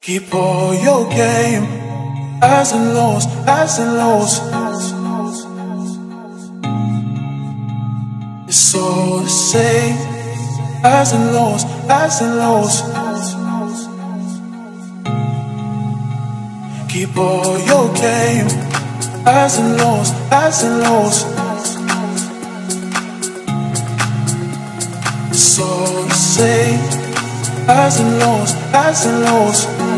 Keep all your game, highs and lows, highs and lows. It's all the same, highs and lows, highs and lows. Keep all your game, highs and lows, highs and lows. It's all the same, highs and lows, highs and lows.